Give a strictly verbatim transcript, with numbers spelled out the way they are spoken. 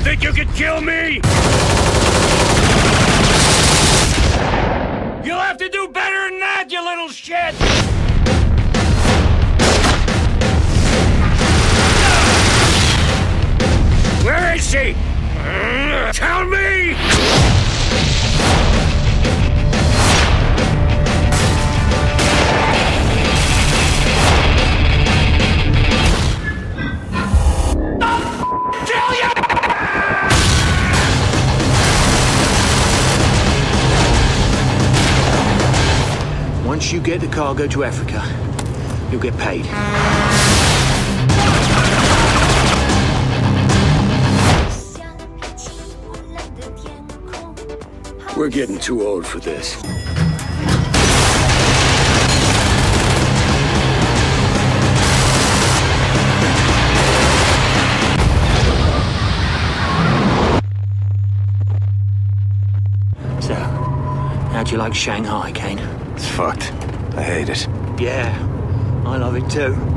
think you could kill me? You'll have to do better than that, you little shit! Where is she? Tell me! Kill you! Once you get the cargo to Africa, you'll get paid. We're getting too old for this. So, how'd you like Shanghai, Kane? It's fucked. I hate it. Yeah, I love it too.